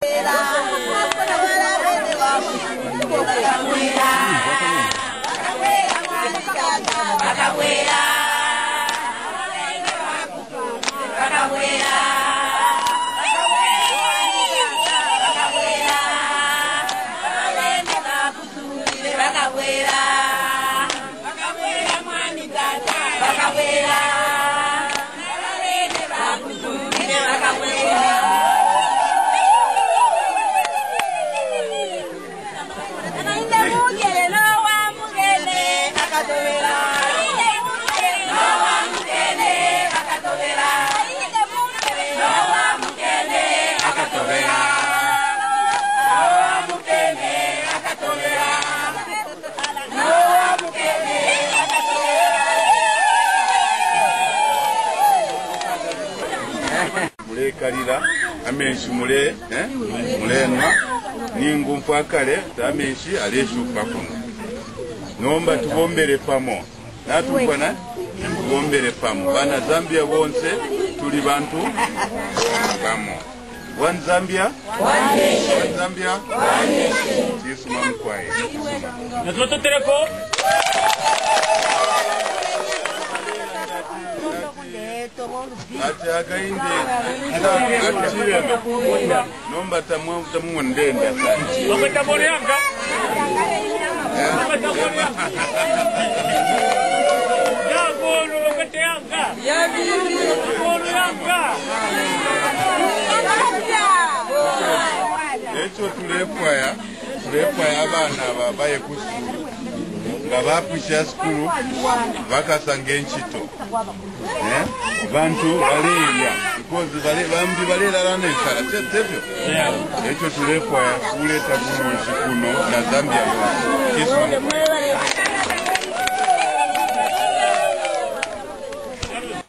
Kalira amenshi mule mulenwa ningu mpwakale amenshi aleshu pakuno nomba tubombere pamo natubona tubombere pamo bana Zambia bonse tuli bantu pamo one Zambia one Zambia one Yesu mamkwaye Natoto teleko Acha kainde akachire nomba tamu ndenda sana wakati boreanga ya golo wakati anga ya golo anga echo tulekwaya abana babaye kusukuru nga bapisha skulu bakasanga enchito bantu baleya because bambi balela lana ensala tetebyo ekyo tulekwaya kuleta bulungi kuno na Zambia yose